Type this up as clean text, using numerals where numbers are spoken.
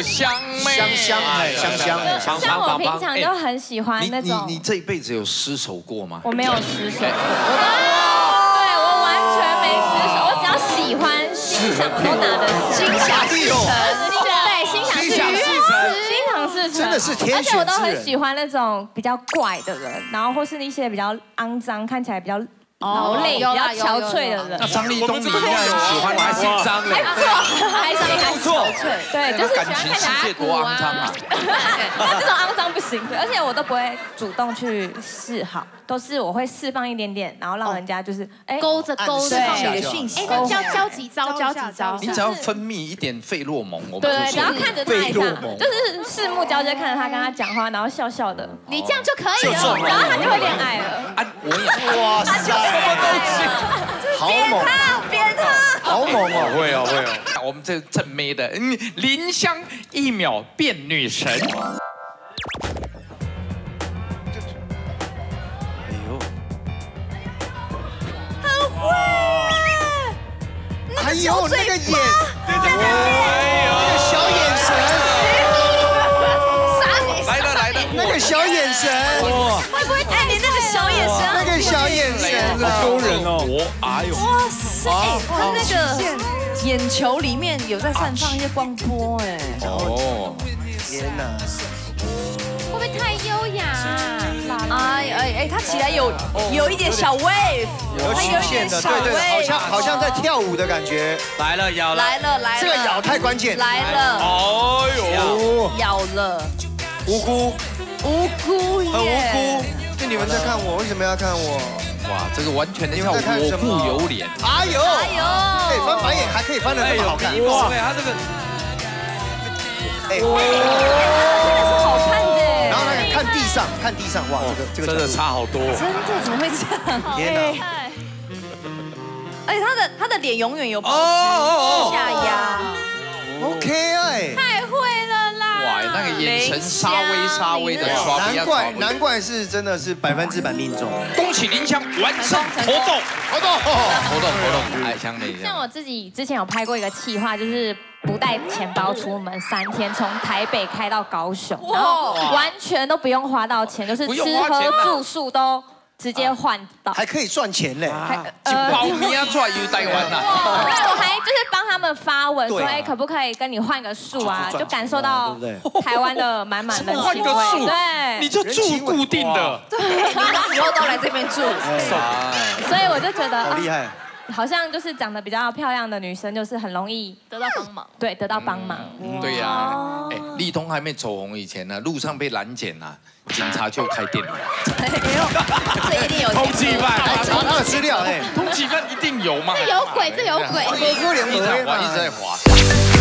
香妹， 香， 像我平常就很喜欢那种。 你这一辈子有失手过吗？ 我没有失手，对我完全没失手，我只要喜欢、欣赏，我都拿得心想事成， 对，心想事成， 真的是天选之人。 而且我都很喜欢那种比较怪的人，然后或是一些比较肮脏、看起来比较劳累、比较憔悴的人。 那张立东你应该很喜欢，还姓张嘞， 还不错，对，就是感情世界多肮脏啊！ 那这种肮脏不行，而且我都不会主动去示好，都是我会释放一点点，然后让人家就是勾着放你的讯息。哎，交几招。 你只要分泌一点费洛蒙，我对，只要看着他一下，就是四目交接看着他跟他讲话，然后笑笑的， 你这样就可以了， 然后他就会恋爱了。 啊，我也哇塞！好猛！ 扁他， 好猛哦！ 会哦。我们这正妹的，林香1秒变女神。 哎呦，那个眼，那个小眼神， 来了， 那个小眼神， 会不会带你那个小眼神？ 那个小眼神， 好勾人哦！ 哎呦， 哇塞，他那个眼球里面有在散放一些光波，哎， 哦， 天哪！ 会不会太优雅？哎，他起来有一点小 wave， 有曲线的，对，好像在跳舞的感觉。 来了，咬了， 来了， 这个咬太关键。 来了， 哎呦， 咬了， 无辜耶， 很无辜。就你们在看我，为什么要看我？ 哇，这个完全的叫我不由脸。 哎呦，哎，翻白眼还可以翻得那么好看。 哇，他这个， 哎， 真的是好看的。 然后那个看地上，哇，这个真的差好多。 真的怎么会这样？ 天哪！ 而且他的脸永远有保持下压。 OK 哎， 太会了啦！ 哇，那个眼神稍微的刷， 难怪是真的是100%命中。 恭喜林香完成活动，来香妹。 像我自己之前有拍过一个企划，就是不带钱包出门3天，从台北开到高雄，然后完全都不用花到钱，就是吃喝住宿都直接换到， 还可以赚钱嘞！ 保米啊，赚又台湾呐！ 对，我还就是帮他们发文说，可不可以跟你换个宿啊？就感受到台湾的满满的换个宿， 对， 你就住固定的， 对，你以后都来这边住。 所以我就觉得好厉害。 好像就是长得比较漂亮的女生，就是很容易得到帮忙。 对，得到帮忙。 对呀，哎，立东还没走红以前呢，路上被拦检啊，警察就开店了。 这一定有通缉犯， 查他的资料哎， 通缉犯一定有嘛？ 这有鬼， 我一直在滑。